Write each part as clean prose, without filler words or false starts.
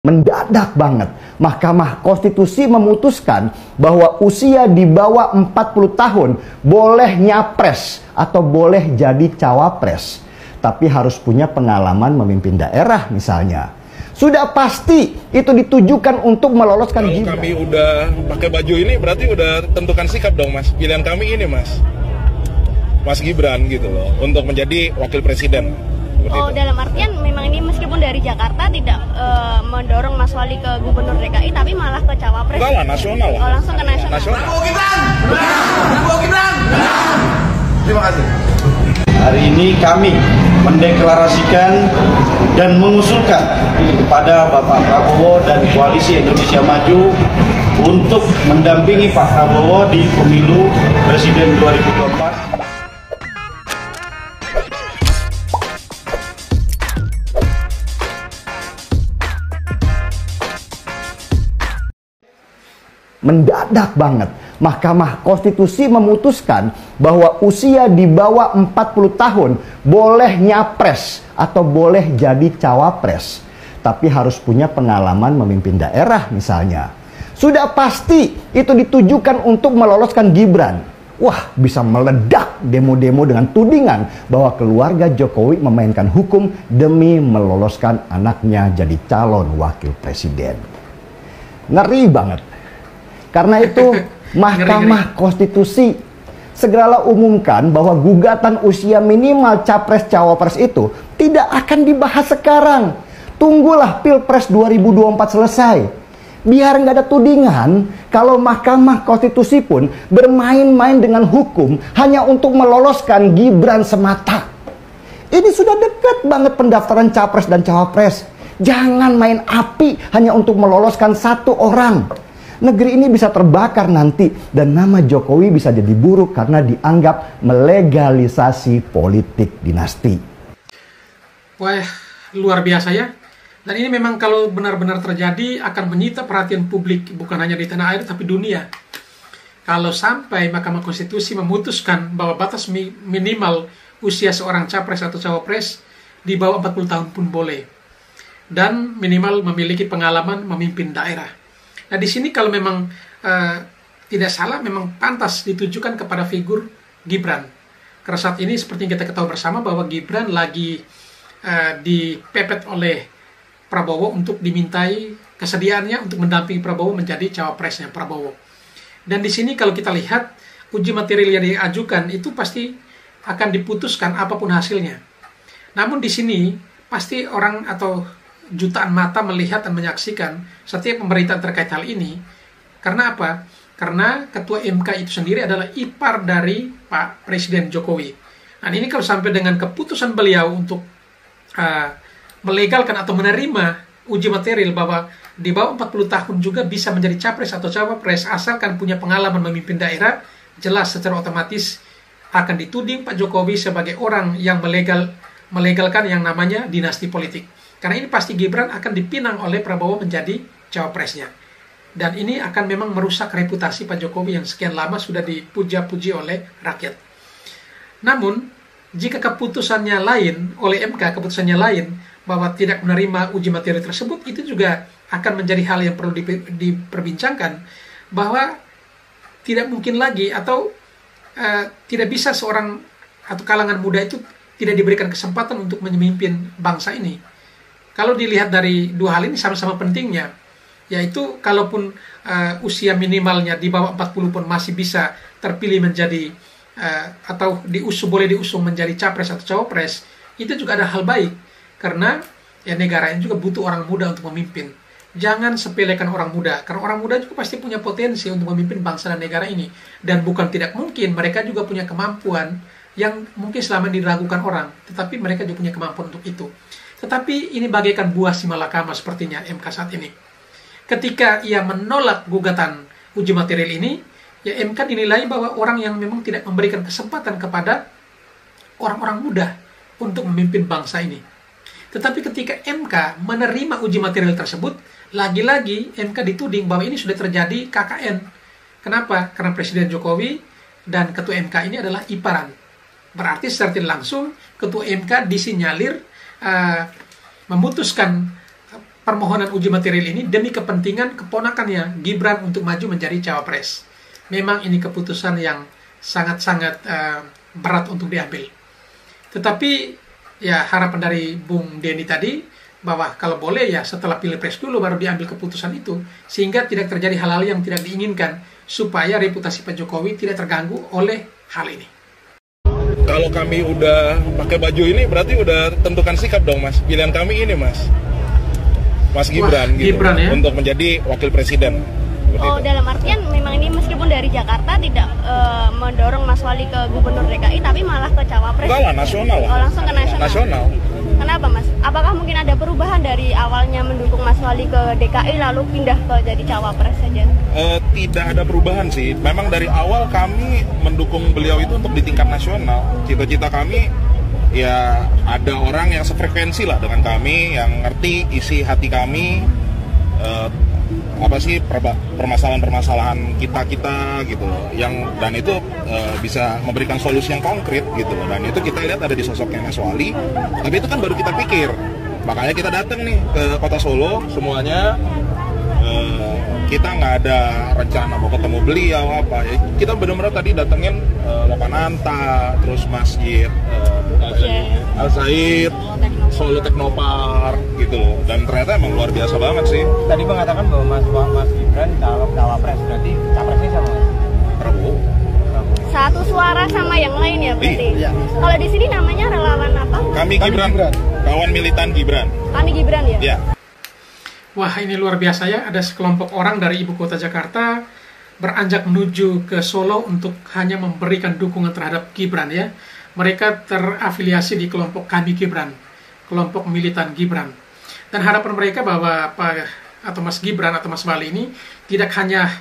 Mendadak banget, Mahkamah Konstitusi memutuskan bahwa usia di bawah 40 tahun boleh nyapres atau boleh jadi cawapres. Tapi harus punya pengalaman memimpin daerah misalnya. Sudah pasti itu ditujukan untuk meloloskan Gibran. Kami udah pakai baju ini berarti udah tentukan sikap dong Mas. Pilihan kami ini Mas Gibran gitu loh, untuk menjadi wakil presiden. Oh, dalam artian memang ini meskipun dari Jakarta tidak mendorong Mas Wali ke Gubernur DKI, tapi malah ke Cawapres. Enggak lah, nasional lah. Oh, langsung ke nasional. Prabowo Gibran! Prabowo Gibran! Terima kasih. Hari ini kami mendeklarasikan dan mengusulkan kepada Bapak Prabowo dan Koalisi Indonesia Maju untuk mendampingi Pak Prabowo di pemilu Presiden 2024. Mendadak banget, Mahkamah Konstitusi memutuskan bahwa usia di bawah 40 tahun boleh nyapres atau boleh jadi cawapres. Tapi harus punya pengalaman memimpin daerah misalnya. Sudah pasti itu ditujukan untuk meloloskan Gibran. Wah, bisa meledak demo-demo dengan tudingan bahwa keluarga Jokowi memainkan hukum demi meloloskan anaknya jadi calon wakil presiden. Ngeri banget. Karena itu Mahkamah Konstitusi segeralah umumkan bahwa gugatan usia minimal capres-cawapres itu tidak akan dibahas sekarang. Tunggulah Pilpres 2024 selesai. Biar nggak ada tudingan kalau Mahkamah Konstitusi pun bermain-main dengan hukum hanya untuk meloloskan Gibran semata. Ini sudah dekat banget pendaftaran capres dan cawapres. Jangan main api hanya untuk meloloskan satu orang. Negeri ini bisa terbakar nanti dan nama Jokowi bisa jadi buruk karena dianggap melegalisasi politik dinasti. Wah, luar biasa ya. Dan ini memang kalau benar-benar terjadi akan menyita perhatian publik bukan hanya di tanah air tapi dunia. Kalau sampai Mahkamah Konstitusi memutuskan bahwa batas minimal usia seorang capres atau cawapres di bawah 40 tahun pun boleh. Dan minimal memiliki pengalaman memimpin daerah. Nah di sini kalau memang tidak salah memang pantas ditujukan kepada figur Gibran. Karena saat ini seperti yang kita ketahui bersama bahwa Gibran lagi dipepet oleh Prabowo untuk dimintai kesediaannya untuk mendampingi Prabowo menjadi cawapresnya Prabowo. Dan di sini kalau kita lihat uji material yang diajukan itu pasti akan diputuskan apapun hasilnya. Namun di sini pasti orang atau jutaan mata melihat dan menyaksikan setiap pemberitaan terkait hal ini. Karena apa? Karena Ketua MK itu sendiri adalah ipar dari Pak Presiden Jokowi. Nah ini kalau sampai dengan keputusan beliau untuk melegalkan atau menerima uji material bahwa di bawah 40 tahun juga bisa menjadi capres atau cawapres asalkan punya pengalaman memimpin daerah, jelas secara otomatis akan dituding Pak Jokowi sebagai orang yang melegalkan yang namanya dinasti politik. Karena ini pasti Gibran akan dipinang oleh Prabowo menjadi cawapresnya. Dan ini akan memang merusak reputasi Pak Jokowi yang sekian lama sudah dipuja-puji oleh rakyat. Namun, jika keputusannya lain, oleh MK keputusannya lain, bahwa tidak menerima uji materi tersebut, itu juga akan menjadi hal yang perlu diperbincangkan, bahwa tidak mungkin lagi atau tidak bisa seorang atau kalangan muda itu tidak diberikan kesempatan untuk memimpin bangsa ini. Kalau dilihat dari dua hal ini sama-sama pentingnya, yaitu kalaupun usia minimalnya di bawah 40 pun masih bisa terpilih menjadi atau boleh diusung menjadi capres atau cawapres, itu juga ada hal baik karena ya negara ini juga butuh orang muda untuk memimpin. Jangan sepelekan orang muda, karena orang muda juga pasti punya potensi untuk memimpin bangsa dan negara ini. Dan bukan tidak mungkin mereka juga punya kemampuan yang mungkin selama ini diragukan orang, tetapi mereka juga punya kemampuan untuk itu. Tetapi ini bagaikan buah si malakama sepertinya MK saat ini. Ketika ia menolak gugatan uji material ini, ya MK dinilai bahwa orang yang memang tidak memberikan kesempatan kepada orang-orang muda untuk memimpin bangsa ini. Tetapi ketika MK menerima uji material tersebut, lagi-lagi MK dituding bahwa ini sudah terjadi KKN. Kenapa? Karena Presiden Jokowi dan Ketua MK ini adalah iparan. Berarti secara tidak langsung Ketua MK disinyalir memutuskan permohonan uji material ini demi kepentingan keponakannya Gibran untuk maju menjadi cawapres. Memang ini keputusan yang sangat-sangat berat untuk diambil. Tetapi ya harapan dari Bung Denny tadi bahwa kalau boleh ya setelah pilpres dulu baru diambil keputusan itu, sehingga tidak terjadi hal-hal yang tidak diinginkan, supaya reputasi Pak Jokowi tidak terganggu oleh hal ini. Kalau kami udah pakai baju ini berarti udah tentukan sikap dong Mas. Pilihan kami ini Mas Gibran, gitu, Gibran ya? untuk menjadi wakil presiden. Oh, dalam artian memang ini meskipun dari Jakarta tidak mendorong Mas Wali ke gubernur DKI, tapi malah ke cawapres. Enggak lah, nasional lah. Oh, langsung ke nasional. Nasional. Kenapa Mas? Apakah mungkin ada perubahan dari awalnya mendukung Mas Wali ke DKI lalu pindah ke jadi cawapres saja? Tidak ada perubahan sih. Memang dari awal kami mendukung beliau itu untuk di tingkat nasional. Cita-cita kami ya ada orang yang sefrekuensi lah dengan kami, yang ngerti isi hati kami, apa sih permasalahan-permasalahan kita gitu loh, yang dan itu bisa memberikan solusi yang konkret gitu loh, dan itu kita lihat ada di sosoknya Mas Wali. Tapi itu kan baru kita pikir, makanya kita datang nih ke kota Solo semuanya. Kita nggak ada rencana mau ketemu beliau apa ya, kita benar-benar tadi datengin Lokananta, terus Masjid Al Said, Solo Teknopark gitu loh, dan ternyata emang luar biasa banget sih. Tadi mengatakan bahwa Mas Gibran cawapres, berarti capresnya sama Mas? Prabowo. Satu suara sama yang lain ya berarti? Iya. Kalau di sini namanya relawan apa? Kami Gibran, kawan militan Gibran. Kami Gibran ya? Iya. Wah, ini luar biasa ya, ada sekelompok orang dari ibu kota Jakarta beranjak menuju ke Solo untuk hanya memberikan dukungan terhadap Gibran ya. Mereka terafiliasi di kelompok Kami Gibran, kelompok militan Gibran. Dan harapan mereka bahwa Mas Gibran atau Mas Wali ini tidak hanya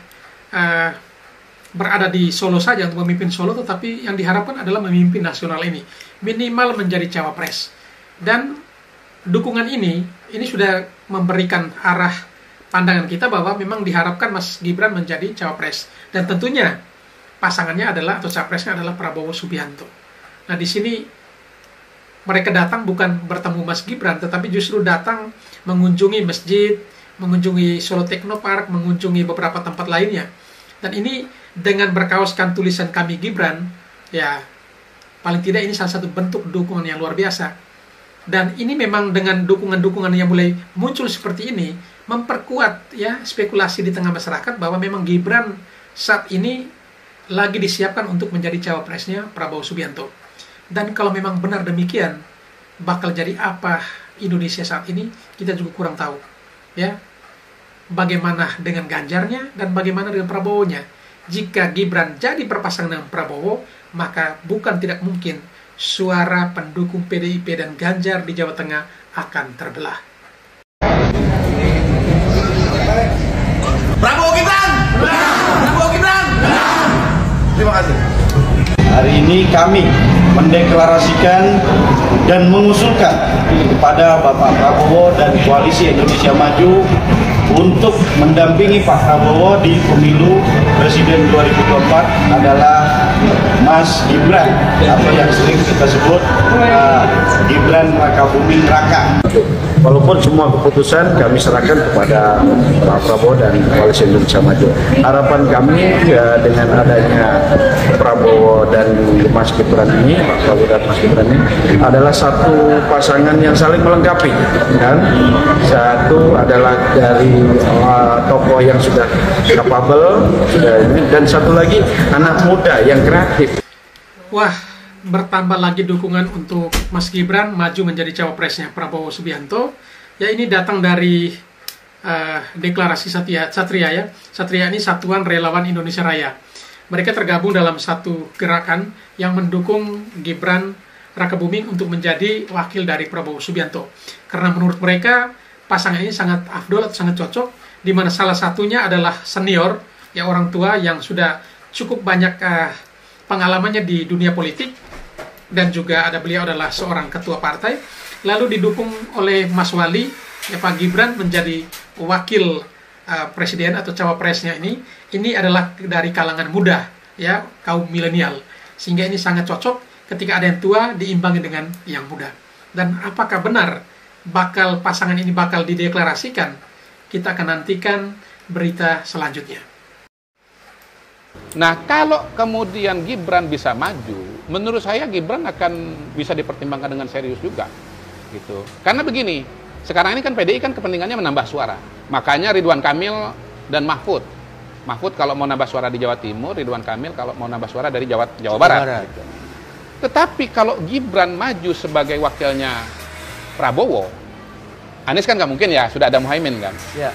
berada di Solo saja untuk memimpin Solo, tetapi yang diharapkan adalah memimpin nasional ini, minimal menjadi cawapres. Dan dukungan ini sudah memberikan arah pandangan kita bahwa memang diharapkan Mas Gibran menjadi cawapres, dan tentunya pasangannya adalah atau capresnya adalah Prabowo Subianto. Nah, di sini mereka datang bukan bertemu Mas Gibran, tetapi justru datang mengunjungi masjid, mengunjungi Solo Teknopark, mengunjungi beberapa tempat lainnya. Dan ini dengan berkaoskan tulisan Kami Gibran, ya paling tidak ini salah satu bentuk dukungan yang luar biasa. Dan ini memang dengan dukungan-dukungan yang mulai muncul seperti ini, memperkuat ya spekulasi di tengah masyarakat bahwa memang Gibran saat ini lagi disiapkan untuk menjadi cawapresnya Prabowo Subianto. Dan kalau memang benar demikian, bakal jadi apa Indonesia saat ini, kita juga kurang tahu. Ya, bagaimana dengan Ganjarnya dan bagaimana dengan Prabowo-nya. Jika Gibran jadi berpasangan dengan Prabowo, maka bukan tidak mungkin suara pendukung PDIP dan Ganjar di Jawa Tengah akan terbelah. Prabowo Gibran! Prabowo Gibran! Terima kasih. Hari ini kami mendeklarasikan dan mengusulkan kepada Bapak Prabowo dan Koalisi Indonesia Maju untuk mendampingi Pak Prabowo di pemilu Presiden 2024 adalah Mas Gibran, atau yang sering kita sebut Gibran Rakabuming Raka. Walaupun semua keputusan kami serahkan kepada Pak Prabowo dan Koalisi Indonesia Maju. Harapan kami ya, dengan adanya Prabowo dan Mas Gibran ini, Pak Prabowo dan Mas Gibran ini adalah satu pasangan yang saling melengkapi, kan? Satu adalah dari tokoh yang sudah capable, dan satu lagi anak muda yang kreatif. Wah, bertambah lagi dukungan untuk Mas Gibran maju menjadi cawapresnya Prabowo Subianto. Ya, ini datang dari deklarasi Satria ya. Satria ini Satuan Relawan Indonesia Raya. Mereka tergabung dalam satu gerakan yang mendukung Gibran Rakabuming untuk menjadi wakil dari Prabowo Subianto. Karena menurut mereka pasangan ini sangat afdol, sangat cocok, di mana salah satunya adalah senior, ya orang tua yang sudah cukup banyak pengalamannya di dunia politik, dan juga ada beliau adalah seorang ketua partai, lalu didukung oleh Mas Wali, ya Pak Gibran menjadi wakil presiden atau cawapresnya ini adalah dari kalangan muda, ya kaum milenial, sehingga ini sangat cocok ketika ada yang tua diimbangi dengan yang muda. Dan apakah benar pasangan ini bakal dideklarasikan, kita akan nantikan berita selanjutnya. Nah, kalau kemudian Gibran bisa maju, menurut saya Gibran akan bisa dipertimbangkan dengan serius juga, gitu. Karena begini, sekarang ini kan PDI kan kepentingannya menambah suara. Makanya Ridwan Kamil dan Mahfud kalau mau nambah suara di Jawa Timur, Ridwan Kamil kalau mau nambah suara dari Jawa Barat. Gitu. Tetapi kalau Gibran maju sebagai wakilnya Prabowo, Anies kan nggak mungkin ya, sudah ada Muhaimin kan. Ya.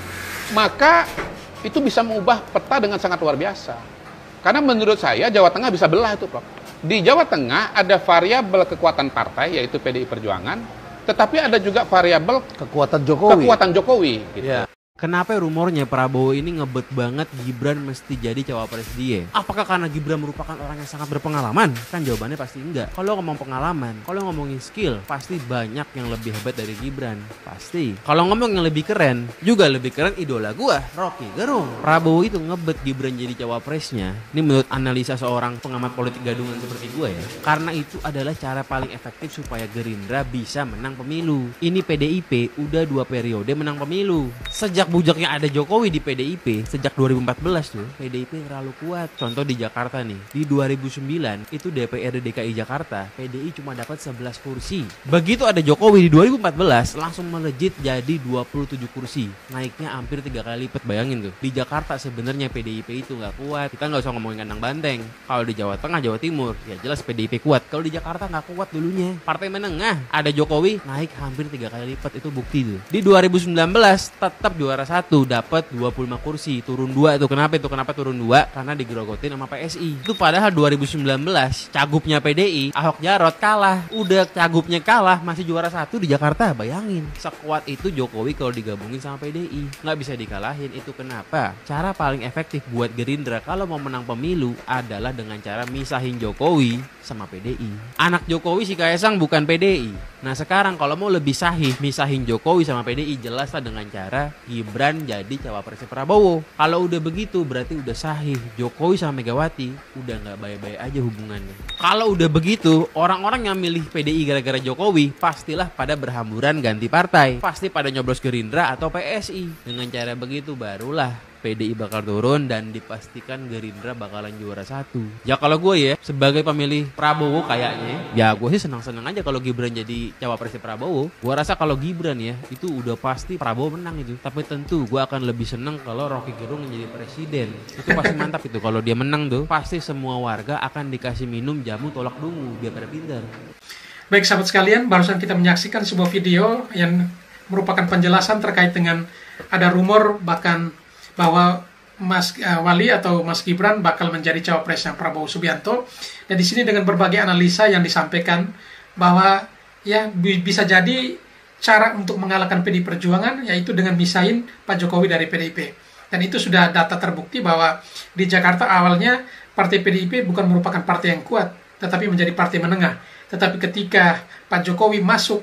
Maka itu bisa mengubah peta dengan sangat luar biasa. Karena menurut saya Jawa Tengah bisa belah itu, Prof. Di Jawa Tengah ada variabel kekuatan partai, yaitu PDI Perjuangan, tetapi ada juga variabel Kekuatan Jokowi. Gitu. Ya. Kenapa rumornya Prabowo ini ngebet banget Gibran mesti jadi cawapres dia? Apakah karena Gibran merupakan orang yang sangat berpengalaman? Kan jawabannya pasti enggak. Kalau ngomong pengalaman, kalau ngomongin skill, pasti banyak yang lebih hebat dari Gibran. Pasti. Kalau ngomong yang lebih keren, juga lebih keren idola gua, Rocky Gerung. Prabowo itu ngebet Gibran jadi cawapresnya. Ini menurut analisa seorang pengamat politik gadungan seperti gua ya. Karena itu adalah cara paling efektif supaya Gerindra bisa menang pemilu. Ini PDIP udah 2 periode menang pemilu. Sejak bujaknya ada Jokowi di PDIP sejak 2014 tuh, PDIP terlalu kuat. Contoh di Jakarta nih, di 2009 itu DPRD DKI Jakarta, PDI cuma dapat 11 kursi. Begitu ada Jokowi di 2014 langsung melejit jadi 27 kursi, naiknya hampir 3 kali lipat. Bayangin tuh, di Jakarta sebenarnya PDIP itu nggak kuat. Kita nggak usah ngomongin kandang banteng. Kalau di Jawa Tengah, Jawa Timur, ya jelas PDIP kuat. Kalau di Jakarta nggak kuat dulunya. Partai menengah ada Jokowi naik hampir 3 kali lipat, itu bukti tuh. Di 2019 tetap juara 1, dapat 25 kursi, turun 2 itu. Kenapa itu? Kenapa turun 2? Karena digerogotin sama PSI. Itu padahal 2019 cagupnya PDI, Ahok Jarot kalah. Udah cagupnya kalah, masih juara 1 di Jakarta. Bayangin, sekuat itu Jokowi kalau digabungin sama PDI. Nggak bisa dikalahin. Itu kenapa? Cara paling efektif buat Gerindra kalau mau menang pemilu adalah dengan cara misahin Jokowi sama PDI. Anak Jokowi si Kaesang bukan PDI. Nah sekarang kalau mau lebih sahih misahin Jokowi sama PDI, jelaslah dengan cara Gibran jadi cawapresnya Prabowo. Kalau udah begitu berarti udah sahih. Jokowi sama Megawati udah nggak baik-baik aja hubungannya. Kalau udah begitu, orang-orang yang milih PDI gara-gara Jokowi pastilah pada berhamburan ganti partai. Pasti pada nyoblos Gerindra atau PSI. Dengan cara begitu barulah PDI bakal turun dan dipastikan Gerindra bakalan juara 1. Ya kalau gue ya, sebagai pemilih Prabowo kayaknya, ya gue sih senang-senang aja kalau Gibran jadi cawapresnya Prabowo. Gue rasa kalau Gibran ya, itu udah pasti Prabowo menang itu. Tapi tentu gue akan lebih senang kalau Rocky Gerung menjadi presiden. Itu pasti mantap itu. Kalau dia menang tuh, pasti semua warga akan dikasih minum jamu tolak dungu biar pada pintar. Baik sahabat sekalian, barusan kita menyaksikan sebuah video yang merupakan penjelasan terkait dengan ada rumor bahkan bahwa Mas Wali atau Mas Gibran bakal menjadi cawapresnya Prabowo Subianto. Dan di sini dengan berbagai analisa yang disampaikan bahwa ya bisa jadi cara untuk mengalahkan PDI Perjuangan yaitu dengan misahin Pak Jokowi dari PDIP. Dan itu sudah data terbukti bahwa di Jakarta awalnya partai PDIP bukan merupakan partai yang kuat, tetapi menjadi partai menengah. Tetapi ketika Pak Jokowi masuk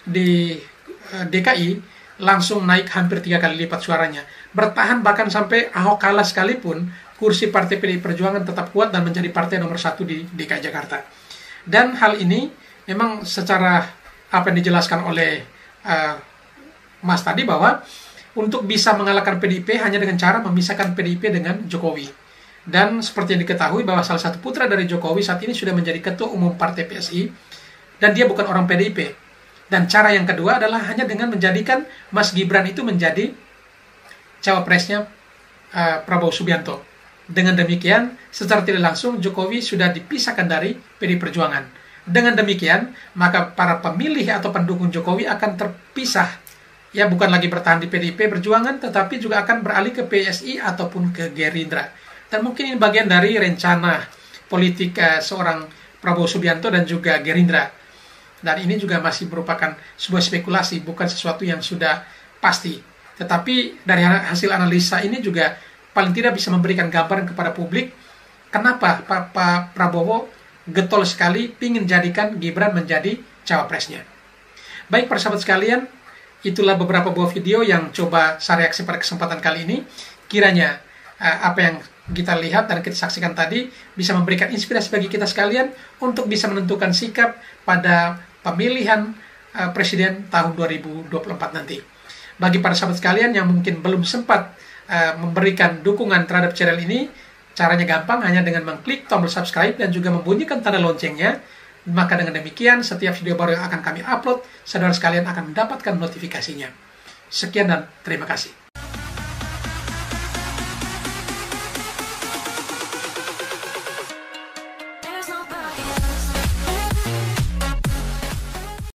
di DKI, langsung naik hampir 3 kali lipat suaranya. Bertahan bahkan sampai Ahok kalah sekalipun, kursi partai PDI Perjuangan tetap kuat dan menjadi partai nomor 1 di DKI Jakarta. Dan hal ini memang secara apa yang dijelaskan oleh Mas tadi bahwa untuk bisa mengalahkan PDIP hanya dengan cara memisahkan PDIP dengan Jokowi. Dan seperti yang diketahui bahwa salah satu putra dari Jokowi saat ini sudah menjadi ketua umum partai PSI dan dia bukan orang PDIP. Dan cara yang kedua adalah hanya dengan menjadikan Mas Gibran itu menjadi cawapresnya Prabowo Subianto. Dengan demikian, secara tidak langsung Jokowi sudah dipisahkan dari PDI Perjuangan. Dengan demikian, maka para pemilih atau pendukung Jokowi akan terpisah. Ya, bukan lagi bertahan di PDIP Perjuangan, tetapi juga akan beralih ke PSI ataupun ke Gerindra. Dan mungkin ini bagian dari rencana politik seorang Prabowo Subianto dan juga Gerindra. Dan ini juga masih merupakan sebuah spekulasi, bukan sesuatu yang sudah pasti. Tetapi dari hasil analisa ini juga paling tidak bisa memberikan gambaran kepada publik kenapa Pak Prabowo getol sekali ingin jadikan Gibran menjadi cawapresnya. Baik para sahabat sekalian, itulah beberapa buah video yang coba saya reaksi pada kesempatan kali ini. Kiranya apa yang kita lihat dan kita saksikan tadi bisa memberikan inspirasi bagi kita sekalian untuk bisa menentukan sikap pada pemilihan presiden tahun 2024 nanti. Bagi para sahabat sekalian yang mungkin belum sempat memberikan dukungan terhadap channel ini, caranya gampang, hanya dengan mengklik tombol subscribe dan juga membunyikan tanda loncengnya. Maka dengan demikian, setiap video baru yang akan kami upload, saudara sekalian akan mendapatkan notifikasinya. Sekian dan terima kasih.